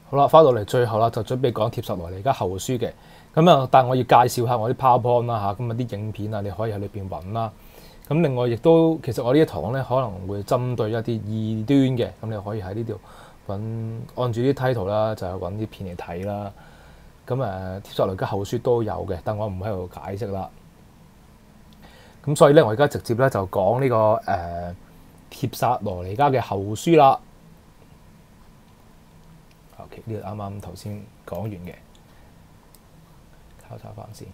好啦，翻到嚟最後啦，就準備講帖撒羅尼迦後書嘅。咁啊，但係我要介紹下我啲 PowerPoint 啦嚇，咁啊啲影片啊，你可以喺裏邊揾啦。咁另外亦都其實我呢一堂咧可能會針對一啲異端嘅，咁你可以喺呢度揾按住啲 title 啦，就係揾啲片嚟睇啦。咁帖撒羅尼迦後書都有嘅，但我唔喺度解釋啦。咁所以咧，我而家直接咧就講呢個帖撒羅尼迦嘅後書啦。OK， 呢個啱啱頭先講完嘅，交叉翻先。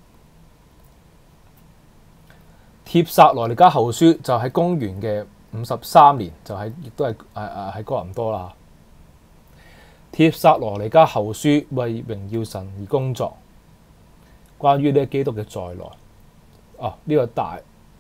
帖撒羅尼迦後書就喺公元嘅53年，就係亦都係喺哥林多啦。帖撒羅尼迦後書為榮耀神而工作，關於呢基督嘅再來。呢個大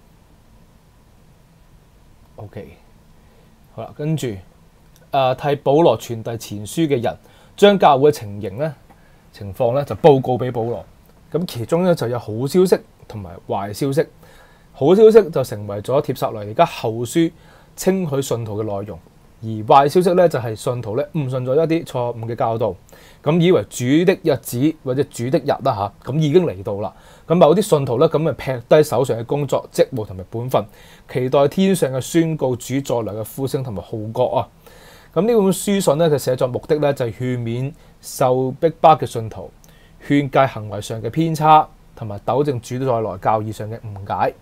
OK 好啦，跟住替保羅傳遞前書嘅人，將教會嘅情況咧就報告俾保羅。咁其中咧就有好消息同埋壞消息。好消息就成為咗帖撒羅尼迦後書稱許信徒嘅內容，而壞消息咧就係信徒咧誤信咗一啲錯誤嘅教導，咁以為主的日子或者主的日啦嚇，咁已經嚟到啦。咁某啲信徒咧咁劈低手上嘅工作職務同埋本分，期待天上嘅宣告主再來嘅呼聲同埋號角啊！咁呢本書信咧，佢寫作目的咧就係勸勉受逼迫嘅信徒，勸戒行為上嘅偏差，同埋糾正主再來教義上嘅誤解。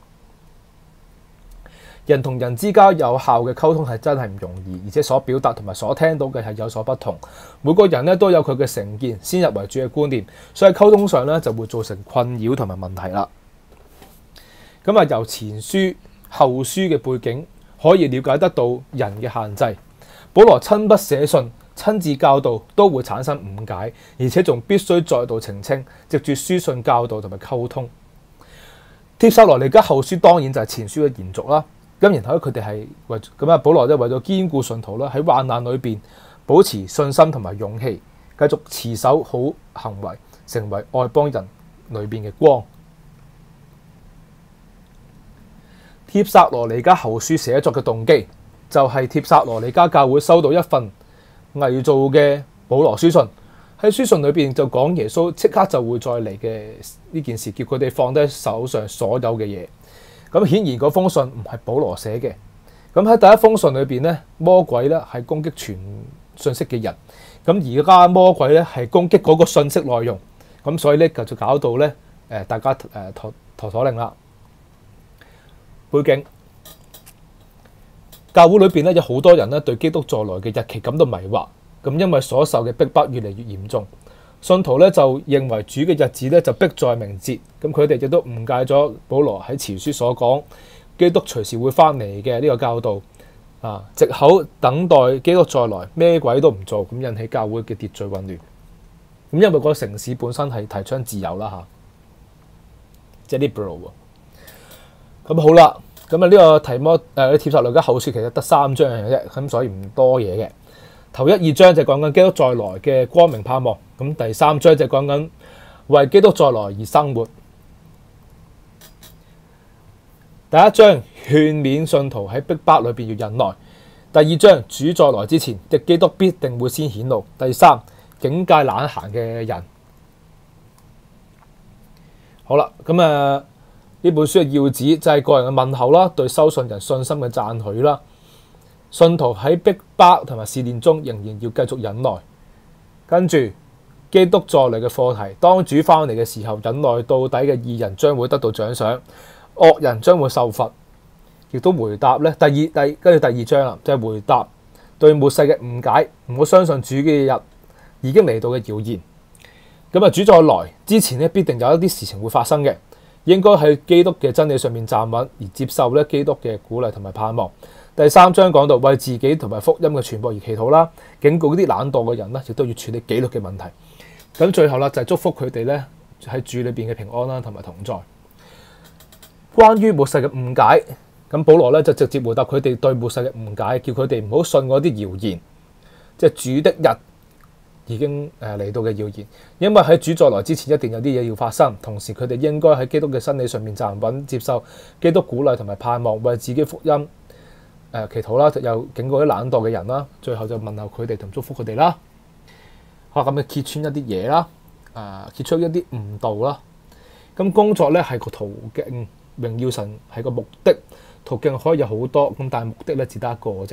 人同人之間有效嘅溝通係真係唔容易，而且所表達同埋所聽到嘅係有所不同。每個人咧都有佢嘅成見、先入為主嘅觀念，所以溝通上咧就會造成困擾同埋問題啦。咁由前書後書嘅背景可以了解得到人嘅限制。保羅親筆寫信、親自教導都會產生誤解，而且仲必須再度澄清，藉住書信教導同埋溝通。帖撒羅尼迦後書當然就係前書嘅延續啦。咁然後咧，佢哋係為咁保羅咧為咗堅固信徒啦，喺患難裏邊保持信心同埋勇氣，繼續持守好行為，成為外邦人裏邊嘅光。帖撒羅尼迦後書寫作嘅動機就係帖撒羅尼迦教會收到一份偽造嘅保羅書信，喺書信裏邊就講耶穌即刻就會再嚟嘅呢件事，叫佢哋放低手上所有嘅嘢。咁顯然嗰封信唔係保羅寫嘅。咁喺第一封信裏邊咧，魔鬼咧係攻擊傳信息嘅人。咁而家魔鬼咧係攻擊嗰個信息內容。咁所以咧就搞到咧大家陀令啦。背景，教會裏邊咧有好多人咧對基督再來嘅日期感到迷惑。咁因為所受嘅逼迫越嚟越嚴重。信徒咧就認為主嘅日子咧就迫在眉睫，咁佢哋亦都誤解咗保羅喺前書所講基督隨時會翻嚟嘅呢個教導藉口等待基督再來，咩鬼都唔做，咁引起教會嘅秩序混亂。咁因為個城市本身係提倡自由啦即係 liberal 喎。咁好啦，咁呢個帖撒羅尼迦後書其實得3章嘅啫，咁所以唔多嘢嘅。頭1、2章就講緊基督再來嘅光明盼望，咁第3章就講緊為基督再來而生活。第1章勸勉信徒喺逼迫裏邊要忍耐。第2章主再來之前，敵基督必定會先顯露。第3警戒懶閒嘅人。好啦，咁呢本書嘅要旨就係個人嘅問候啦，對收信人信心嘅讚許啦。信徒喺逼迫同埋試煉中仍然要繼續忍耐。跟住基督再嚟嘅課題，當主翻嚟嘅時候，忍耐到底嘅義人將會得到獎賞，惡人將會受罰。亦都回答咧，跟住第2章啦，就係回答對末世嘅誤解，唔好相信主嘅日已經嚟到嘅謠言。咁主再來之前咧，必定有一啲事情會發生嘅，應該喺基督嘅真理上面站穩，而接受咧基督嘅鼓勵同埋盼望。第3章講到為自己同埋福音嘅傳播而祈禱啦，警告啲懶惰嘅人啦，亦都要處理紀律嘅問題。咁最後啦，就係祝福佢哋咧喺主裏邊嘅平安啦，同埋同在。關於末世嘅誤解，咁保羅咧就直接回答佢哋對末世嘅誤解，叫佢哋唔好信嗰啲謠言，即係主的日已經嚟到嘅謠言。因為喺主再來之前，一定有啲嘢要發生。同時佢哋應該喺基督嘅真理上面站穩，接受基督鼓勵同埋盼望，為自己福音祈禱啦，又警告啲懶惰嘅人啦，最後就問候佢哋同祝福佢哋啦。 咁樣揭穿一啲嘢啦，揭出一啲誤導啦。咁工作咧係個途徑，榮耀神係個目的，途徑可以有好多，咁但係目的咧只得一個啫。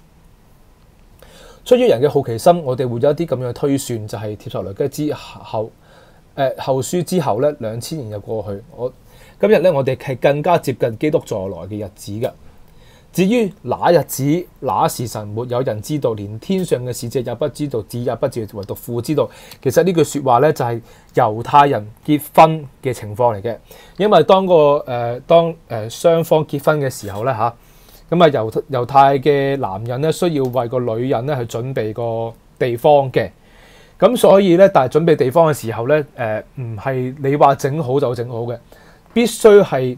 出於人嘅好奇心，我哋會有一啲咁樣嘅推算，就係帖撒羅尼迦之後，後書之後咧2000年就過去。今日咧，我哋係更加接近基督再來嘅日子嘅。至於那日子、那時辰，沒有人知道，連天上嘅使者也不知道，子也不知道，唯獨父知道。其實呢句説話咧，就係猶太人結婚嘅情況嚟嘅。因為當雙方結婚嘅時候咧咁猶太嘅男人咧需要為個女人咧去準備個地方嘅。咁所以咧，但係準備地方嘅時候咧，唔係你話整好就整好嘅，必須係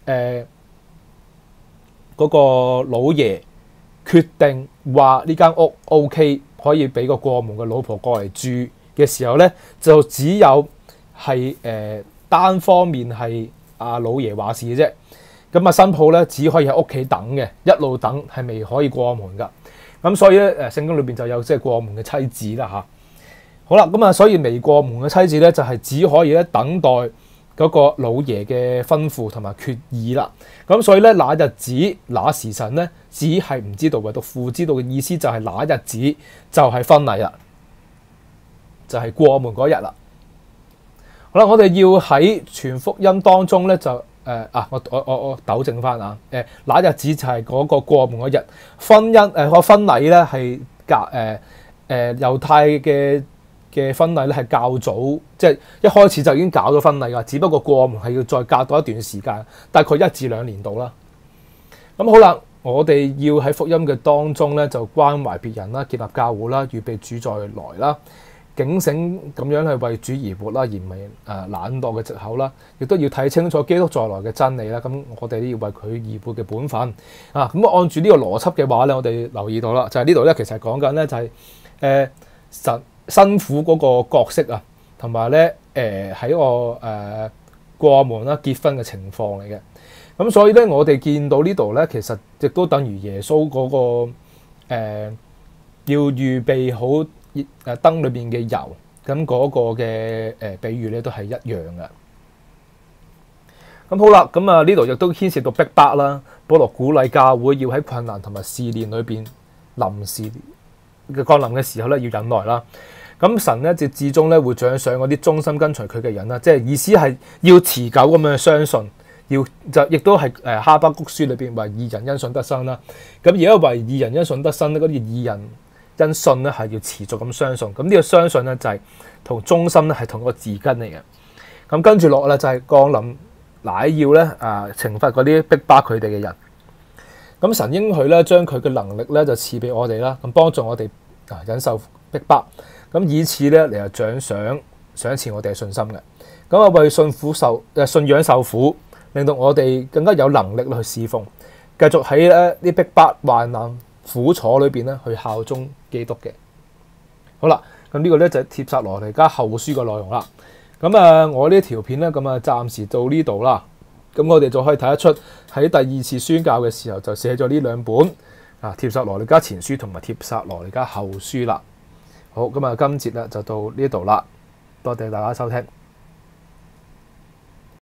嗰個老爺決定話呢間屋 OK 可以俾個過門嘅老婆過嚟住嘅時候咧，就只有係單方面係老爺話事嘅啫。咁新抱咧只可以喺屋企等嘅，一路等係未可以過門噶。咁所以咧聖經裏邊就有即係過門嘅妻子啦。好啦，咁所以未過門嘅妻子咧就係只可以咧等待嗰個老爺嘅吩咐同埋決議啦。咁所以咧，那日子、那時辰咧，只係唔知道，唯獨父知道嘅意思就係那日子就係婚禮啦，就係過門嗰日啦。好啦，我哋要喺全福音當中咧就我糾正翻那日子就係嗰個過門嗰日。婚禮咧係猶太嘅婚禮咧係較早，即係一開始就已經搞咗婚禮㗎，只不過過門係要再隔多一段時間，大概1至2年度啦。咁好啦，我哋要喺福音嘅當中咧就關懷別人啦，建立教會啦，預備主再來啦，警醒咁樣係為主而活啦，而唔係懶惰嘅藉口啦。亦都要睇清楚基督再來嘅真理啦。咁我哋都要為佢而活嘅本分咁按住呢個邏輯嘅話咧，我哋留意到啦，就係呢度咧其實講緊咧就係神辛苦嗰個角色啊，同埋咧喺個過門啦結婚嘅情況嚟嘅。咁所以咧，我哋見到呢度咧，其實亦都等於耶穌嗰個要預備好燈裏邊嘅油，咁嗰個嘅比喻咧都係一樣嘅。咁好啦，咁呢度亦都牽涉到逼迫啦。保羅鼓勵教會要喺困難同埋試煉裏邊臨時嘅降臨嘅時候咧，要忍耐啦。咁神咧，至終咧會獎賞嗰啲忠心跟隨佢嘅人啦。即係意思係要持久咁樣相信，亦都係哈巴谷書裏邊為義人因信得生啦。咁而家為義人因信得生咧，嗰啲義人因信咧係要持續咁相信。咁呢個相信咧就係同忠心咧係同一個字根嚟嘅。咁跟住落咧就係降臨乃要咧懲罰嗰啲逼迫佢哋嘅人。咁神應許咧將佢嘅能力咧就賜俾我哋啦，咁幫助我哋忍受逼迫。咁以此咧嚟獎賞賜我哋嘅信心嘅。咁為信仰受苦，令到我哋更加有能力去侍奉，繼續喺啲逼迫患難苦楚裏邊咧去效忠基督嘅。好啦，咁呢個咧就係帖撒羅尼迦後書嘅內容啦。咁我呢條片咧暫時到呢度啦。咁我哋就可以睇得出喺第二次宣教嘅時候就寫咗呢兩本帖撒羅尼迦前書同埋帖撒羅尼迦後書啦。好，咁今節咧就到呢度啦，多謝大家收聽。